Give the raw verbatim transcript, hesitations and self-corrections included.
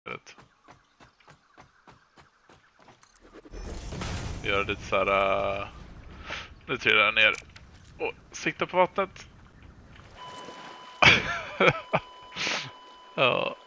Gör lite så här. Uh... Nu trillar jag ner och siktar på vattnet. Ja.